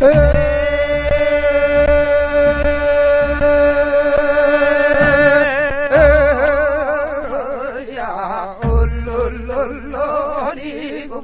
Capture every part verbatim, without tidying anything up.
야 얼얼얼얼이고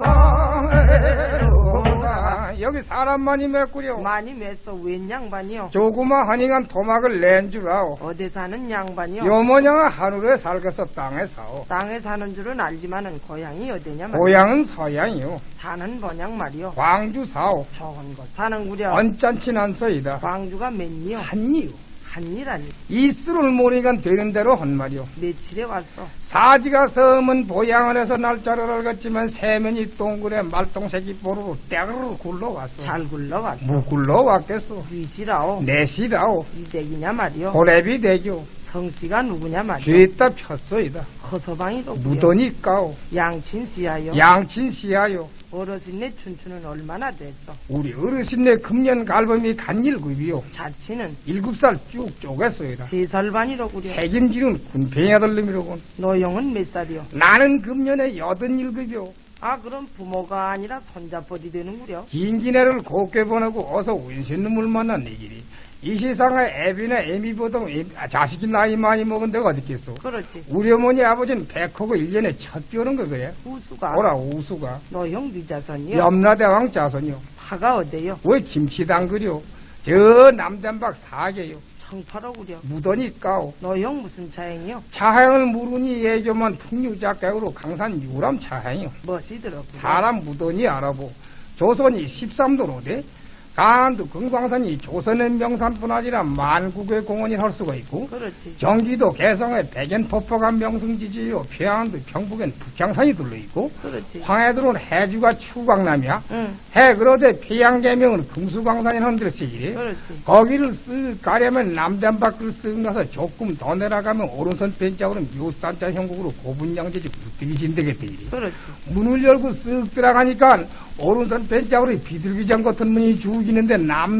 여기 사람 많이 맺구려. 많이 맺어. 웬 양반이요? 조그마 한잉한 토막을 낸 줄 아오. 어디 사는 양반이요? 요모녀가 하늘에 살겠어 땅에 사오. 땅에 사는 줄은 알지만은 고향이 어디냐 말이요? 고향은 서양이요. 사는 번양 말이요? 광주 사오. 좋은 곳 사는구려. 언짢진 않소이다. 광주가 몇리요? 한이요. 한이라니. 이슬을 모르니까 되는 대로 한 말이요. 며칠에 왔어? 사지가 섬은 보양을 해서 날짜를 알겠지만 세면이 동굴에 말똥새끼 보루로 떼그르 굴러왔어. 잘 굴러왔어. 뭐 굴러왔겠어. 위시라오. 내시라오. 이댁이냐 말이요? 호래비 대교. 성씨가 누구냐 말이요? 뒤에다 폈소이다. 허서방이도 무더니까오. 양친씨야요. 양친씨야요. 어르신네 춘추는 얼마나 됐어? 우리 어르신네 금년 갈범이 간일급이요. 자치는 일곱 살 쭉 쪼갰소이다. 세 살 반이로구려. 책임지는 군팽이 아들놈이로군. 노영은 몇 살이요? 나는 금년에 여든일급이요. 아 그럼 부모가 아니라 손자뻘이 되는구려. 긴 기내를 곱게 보내고 어서 운신 놈을 만난 이 길이. 이 세상에 애비나 애미보다 아, 자식이 나이 많이 먹은 데가 어디 있겠어. 그렇지. 우리 어머니 아버지는 백하고 일 년에 첫 벼는 거 그래. 우수가. 오라 우수가. 노형 네 자손이요? 염라대왕 자손이요. 파가 어때요? 왜 김치당 그려? 저 남단박 사계요. 청파로구려. 무더니 까오. 노형 무슨 차행이요? 차행을 물으니 예교만 풍류작객으로 강산 유람 차행이요. 멋이더라고요. 사람 무더니 알아보. 조선이 십삼 도로 돼. 강원도 금광산이 조선의 명산뿐 아니라 만국의 공원이 할 수가 있고, 그렇지. 경기도 개성에 백연폭포가 명승지지요. 평안도 경북엔 북향산이 둘러있고, 그렇지. 황해도는 해주가 추광남이야. 응. 해 그러되 평양계명은 금수광산이라는 데를 쓰기래. 그렇지. 거기를 쓱 가려면 남단 밖을 쓱 가서 조금 더 내려가면 오른손 벤짝으로 묘산자 형국으로 고분양제지 무등이 진되겠대. 그렇지. 문을 열고 쓱 들어가니까 오른손 벤짝으로 비둘기장 같은 문이 죽이는데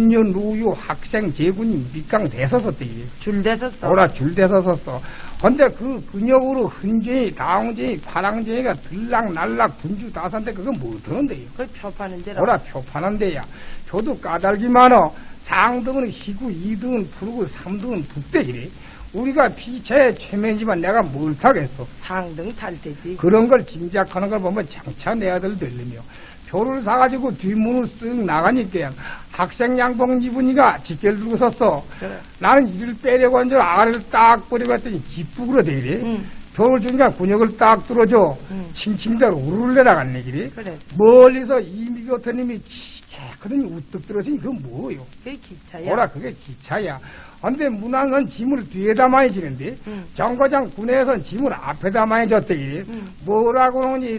남녀노유 학생 제군이 밑강 대서섰대. 줄 대섰어. 오라 줄 대서섰어. 근데 그 근역으로 흔쟁이, 다홍쟁이, 파랑쟁이가 들락날락 분주 다산데 그건 뭐 드는데요? 그 표 파는 데라. 오라 표 파는 데야. 표도 까닭이 많어. 상등은 희구, 이등은 푸르고, 삼등은 북대기래. 우리가 피체에 최면이지만 내가 뭘 타겠어. 상등 탈 테지. 그런 걸 짐작하는 걸 보면 장차 내 아들 되려며. 표를 사가지고 뒷문을 쓱 나가니까 학생 양복 입으니까 직결 들고 섰어. 그래. 나는 이를 빼려고 한 줄 아래를 딱 버리고 했더니 기쁘그러 대기래. 응. 표를 주니까 군역을 딱 뚫어줘. 응. 침침대로 우르르 내려갔네 길이. 그래. 멀리서 이미 같은 님이 깨끗하니 우뚝 들어서니 그건 뭐요? 그게 기차야. 뭐라 그게 기차야. 근데 문항은 짐을 뒤에다 많이 지는데 응. 정거장 군에선 짐을 앞에다 많이 졌대. 응. 뭐라고 하니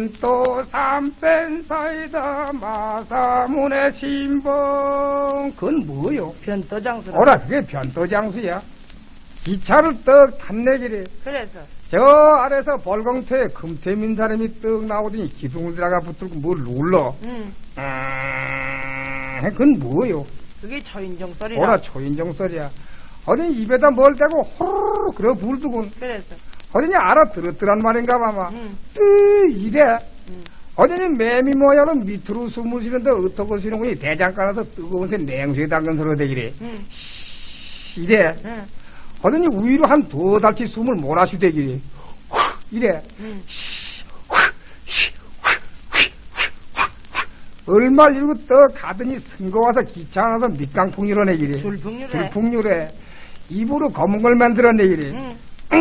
벤또 삼펜사이다 마사문의 신봉. 그건 뭐요? 변도장수라. 오라 그게 변도장수야. 기차를 떡 탔내기래. 그래서 저 아래서 벌공터에 금태민 사람이 떡 나오더니 기둥을 들어가 붙들고 뭘 눌러. 응. 음, 그건 뭐요? 그게 초인종 소리라. 오라 초인종 소리야. 어디 입에다 뭘 대고 호르르 그러 불두군. 그래서 어디니 알아들었더란 말인가 봐마. 응. 삐 이래. 응. 어디니 매미 모양으로 밑으로 숨을 쉬는데 어떻게 쉬는 거니 대장간에서 뜨거운 새 냉수에 담근 소리가 되기래. 응. 이래. 응. 어디니 위로 한 두 달치 숨을 몰아쉬되기래. 이래. 응. 얼마 이러고 떡 가더니 선거 와서 기차 안에서 밑강풍 일어내기래. 줄풍류래. 줄풍류래. 입으로 검은 걸 만들어내기래. 응.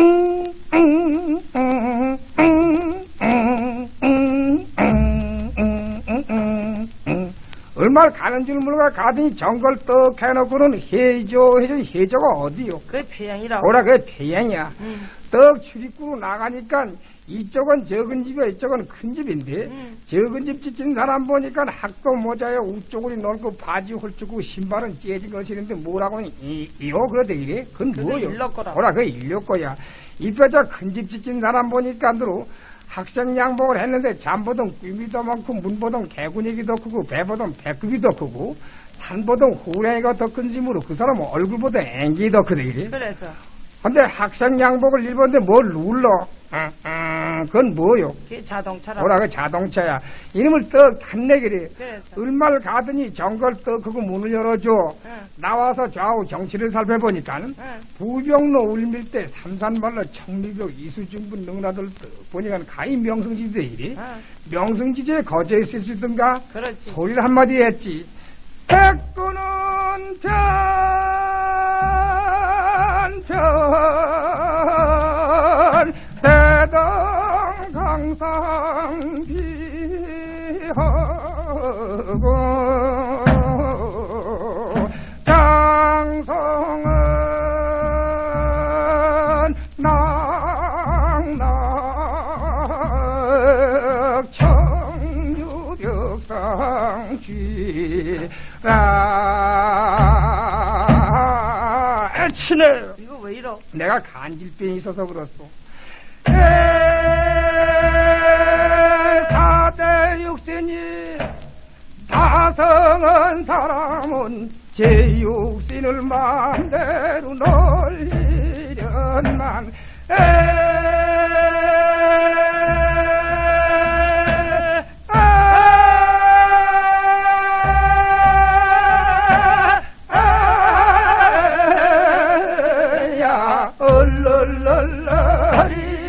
얼마를 가는 줄 모르고 가더니 정걸 떡 해놓고는 해조 해조 해조가 어디요? 그게 폐양이라고. 뭐라 그게 태양이야. 응. 떡 출입구로 나가니까 이쪽은 적은 집이야, 이쪽은 큰 집인데, 응. 적은 집 지킨 사람 보니까 학도 모자에 우쪽으로 넓고 바지 홀쭉고 신발은 째진 거 신는데 뭐라고 하니, 이, 이요? 그러대, 이래? 그건 뭐요? 일러 거라. 뭐라, 그게 일러 거야. 이뼈자 큰 집 지킨 사람 보니까 안으로 학생 양복을 했는데 잠보던 굼이 많고 문보던 개구니기 더 크고 배보던 배꼽이 더 크고 산보던 호랭이가 더 큰 짐으로 그 사람은 얼굴보다 앵기 더 크대, 이래? 그래서 근데 학생 양복을 입었는데 뭘 눌러? 아, 아, 그건 뭐요? 그게 자동차라. 뭐라 그 자동차야. 이놈을 떡 탄내기래. 그래서. 얼마를 가더니 정걸 떡 하고 문을 열어줘. 응. 나와서 좌우 경치를 살펴보니까는 응. 부병로 울밀대 삼산말로 청리벽 이수중분 능라들 떡 보니까 가히 명승지대이리. 응. 명승지대에 거저 있을 수 있던가? 그렇지. 소리를 한마디 했지. 백구는 편, 편, 대동 강상 비하고, 장성은 낭낙 청유벽상 쥐, 아, 애치네. 이거 왜 이러? 내가 간질병이 있어서 그렇소. 사대 육신이 다성은 사람은 제 육신을 마음대로 놀리련만 에 얼얼얼얼이